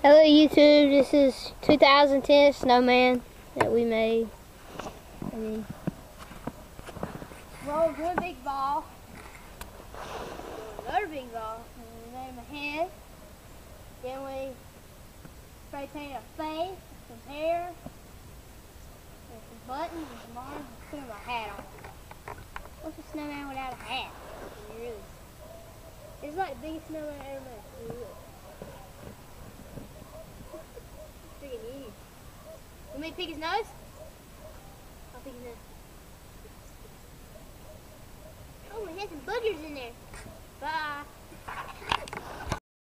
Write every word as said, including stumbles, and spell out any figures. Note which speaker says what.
Speaker 1: Hello YouTube, this is two thousand ten snowman that we made. And
Speaker 2: rolled one big ball, another big ball, and we made him a head. Then we spray painted a face, some hair, and some buttons and some arms, and put him a hat on. What's a snowman without a hat? I mean, really, it's like the biggest snowman I ever made. Really. Freaking huge. Want me to pick his nose? I'll pick his nose. Oh, it has some boogers in there. Bye.